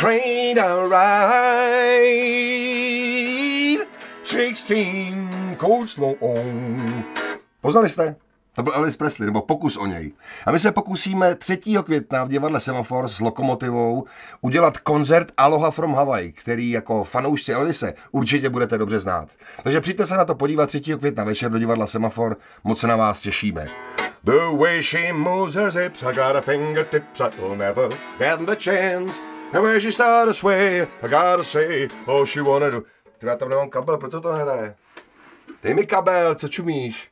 train a ride, 16 coleslaw on. Poznali jste? To byl Elvis Presley, nebo pokus o něj. A my se pokusíme 3. května v divadle Semafor s Lokomotivou udělat koncert Aloha from Hawaii, který jako fanoušci Elvise určitě budete dobře znát. Takže přijďte se na to podívat 3. května večer do divadla Semafor, moc se na vás těšíme. The way she moves her hips, I got a fingertips, I'll never get the chance. And where she started to sway, I gotta say, oh she wanted to... Já tam nemám kabel, proto to nehraje. Dej mi kabel, co čumíš?